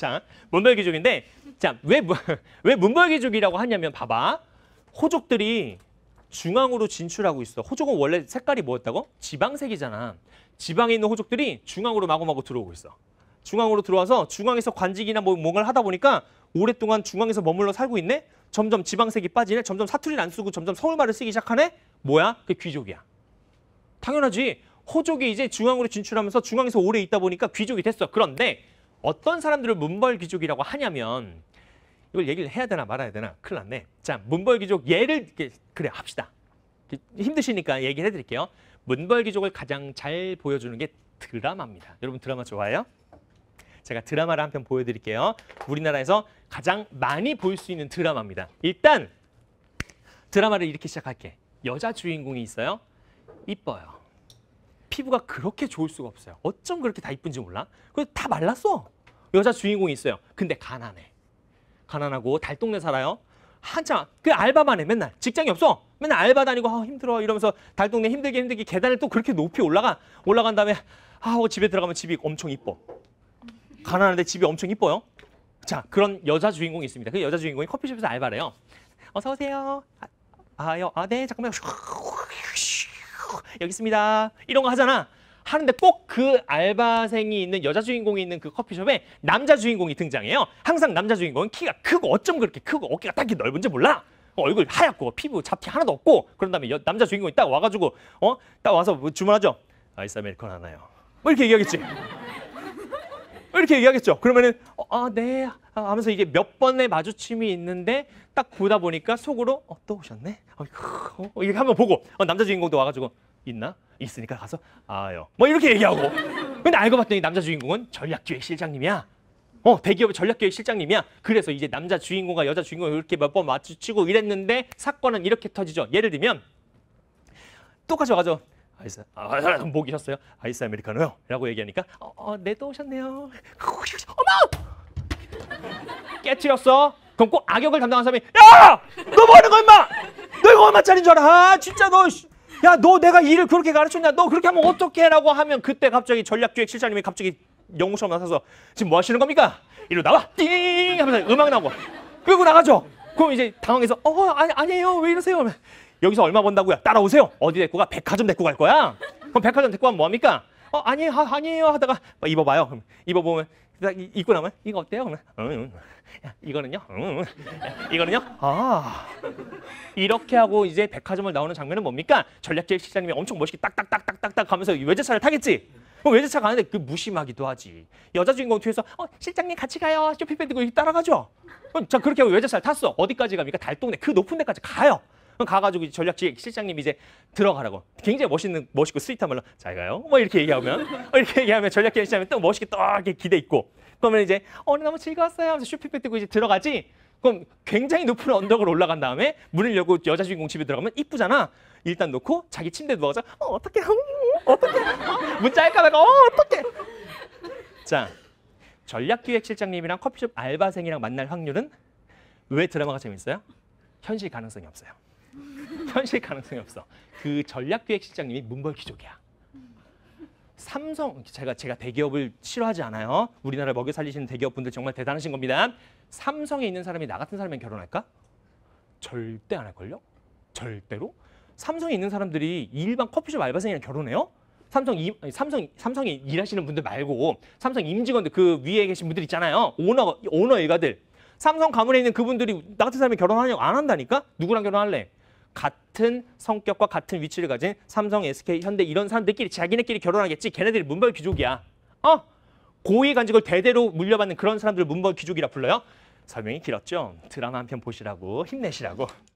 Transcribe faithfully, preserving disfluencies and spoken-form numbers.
자, 문벌 귀족인데, 자, 왜, 왜 문벌 귀족이라고 하냐면, 봐봐. 호족들이 중앙으로 진출하고 있어. 호족은 원래 색깔이 뭐였다고? 지방색이잖아. 지방에 있는 호족들이 중앙으로 마구마구 들어오고 있어. 중앙으로 들어와서 중앙에서 관직이나 뭐 뭔가를 하다 보니까 오랫동안 중앙에서 머물러 살고 있네? 점점 지방색이 빠지네? 점점 사투리를 안 쓰고 점점 서울말을 쓰기 시작하네? 뭐야? 그게 귀족이야. 당연하지. 호족이 이제 중앙으로 진출하면서 중앙에서 오래 있다 보니까 귀족이 됐어. 그런데 어떤 사람들을 문벌 귀족이라고 하냐면 이걸 얘기를 해야 되나 말아야 되나? 큰일 났네. 자, 문벌 귀족 예를 그래 합시다. 힘드시니까 얘기를 해드릴게요. 문벌 귀족을 가장 잘 보여주는 게 드라마입니다. 여러분 드라마 좋아해요? 제가 드라마를 한 편 보여드릴게요. 우리나라에서 가장 많이 볼 수 있는 드라마입니다. 일단 드라마를 이렇게 시작할게. 여자 주인공이 있어요. 이뻐요. 피부가 그렇게 좋을 수가 없어요. 어쩜 그렇게 다 이쁜지 몰라? 그래서 다 말랐어. 여자 주인공이 있어요. 근데 가난해. 가난하고 달동네 살아요. 한참 그 알바만 해. 맨날 직장이 없어. 맨날 알바 다니고 아, 힘들어 이러면서 달동네 힘들게 힘들게 계단을 또 그렇게 높이 올라가. 올라간 다음에 아, 집에 들어가면 집이 엄청 이뻐. 가난한데 집이 엄청 이뻐요. 자, 그런 여자 주인공이 있습니다. 그 여자 주인공이 커피숍에서 알바를 해요. 어서 오세요. 아, 아요. 아, 네, 잠깐만요. 여기 있습니다. 이런 거 하잖아. 하는데 꼭 그 알바생이 있는 여자 주인공이 있는 그 커피숍에 남자 주인공이 등장해요. 항상 남자 주인공은 키가 크고 어쩜 그렇게 크고 어깨가 딱 넓은지 몰라. 얼굴 하얗고 피부 잡티 하나도 없고 그런 다음에 여, 남자 주인공이 딱 와가지고 어? 딱 와서 뭐 주문하죠. 아이스 아메리카노 하나요. 뭐 이렇게 얘기하겠지. 이렇게 얘기하겠죠. 그러면은 어, 아, 네 하면서 이게 몇 번의 마주침이 있는데 딱 보다 보니까 속으로 어, 또 오셨네. 어, 어, 이렇게 한번 보고 어, 남자 주인공도 와가지고 있나? 있으니까 가서 아요. 뭐 이렇게 얘기하고. 근데 알고 봤더니 남자 주인공은 전략기획실장님이야. 어, 대기업의 전략기획실장님이야. 그래서 이제 남자 주인공과 여자 주인공을 이렇게 몇 번 마주치고 이랬는데 사건은 이렇게 터지죠. 예를 들면 똑같이 와가지고 아이스, 아, 뭐 계셨어요? 아이스 아메리카노요? 라고 얘기하니까 어, 어, 네, 또 오셨네요. 어머! 깨트렸어? 그럼 꼭 악역을 담당한 사람이 야! 너 뭐 하는 거야, 임마! 너 이거 얼마짜리인 줄 알아? 아, 진짜 너 야, 너 내가 일을 그렇게 가르쳤냐? 너 그렇게 하면 어떡해? 라고 하면 그때 갑자기 전략기획실장님이 갑자기 영무처럼 나서서 지금 뭐 하시는 겁니까? 이리로 나와! 띵! 하면서 음악 나오고 끌고 나가죠. 그럼 이제 당황해서 어, 아니, 아니에요. 왜 이러세요? 여기서 얼마 번다고요? 따라오세요. 어디 데리고 가? 백화점 데리고 갈 거야. 그럼 백화점 데리고 가면 뭐합니까? 어, 아니에요, 아, 아니에요 하다가 뭐 입어봐요. 그럼 입어보면 입고 나면 이거 어때요? 그러면 응, 야, 이거는요? 응, 야, 이거는요? 아, 이렇게 하고 이제 백화점을 나오는 장면은 뭡니까? 전략기획실장님이 엄청 멋있게 딱딱딱딱딱딱 하면서 외제차를 타겠지? 그럼 외제차 가는데 그 무심하기도 하지. 여자 주인공 뒤에서 어, 실장님 같이 가요. 쇼핑백 들고 따라가죠. 자, 그렇게 하고 외제차를 탔어. 어디까지 갑니까? 달동네 그 높은 데까지 가요. 가가지고 전략기획실장님이 이제 들어가라고 굉장히 멋있는 멋있고 스윗한 말로 잘 가요. 뭐 이렇게 얘기하면 어, 이렇게 얘기하면 전략기획실장님이 또 멋있게 또 이렇게 기대 있고 그러면 이제 어, 오늘 너무 즐거웠어요 하면서 쇼핑백 들고 이제 들어가지. 그럼 굉장히 높은 언덕을 올라간 다음에 문을 열고 여자 주인공 집에 들어가면 이쁘잖아. 일단 놓고 자기 침대에 누워서 어, 어떡해 어떡해 어, 문자 할까 말까 어, 어떡해. 자, 전략기획실장님이랑 커피숍 알바생이랑 만날 확률은 왜 드라마가 재밌어요? 현실 가능성이 없어요. 현실 가능성이 없어. 그 전략기획실장님이 문벌 귀족이야. 삼성, 제가 제가 대기업을 싫어하지 않아요. 우리나라를 먹여 살리시는 대기업분들 정말 대단하신 겁니다. 삼성에 있는 사람이 나 같은 사람이랑 결혼할까? 절대 안 할걸요? 절대로? 삼성에 있는 사람들이 일반 커피숍 알바생이랑 결혼해요? 삼성 이, 삼성 삼성에 일하시는 분들 말고 삼성 임직원들 그 위에 계신 분들 있잖아요. 오너 오너 일가들. 삼성 가문에 있는 그분들이 나 같은 사람이 결혼하냐고 안 한다니까? 누구랑 결혼할래? 같은 성격과 같은 위치를 가진 삼성, 에스케이, 현대 이런 사람들끼리 자기네끼리 결혼하겠지. 걔네들이 문벌 귀족이야. 어? 고위 간직을 대대로 물려받는 그런 사람들을 문벌 귀족이라 불러요. 설명이 길었죠? 드라마 한 편 보시라고 힘내시라고.